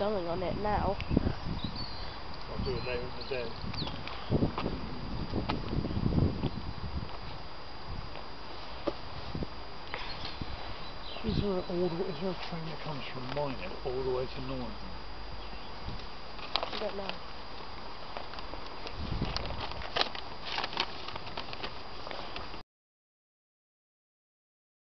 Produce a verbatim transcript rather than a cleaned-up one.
going on it now. I'll do it later in the day. Is there, a, all the, is there a train that comes from Minehead all the way to Norton? I don't know.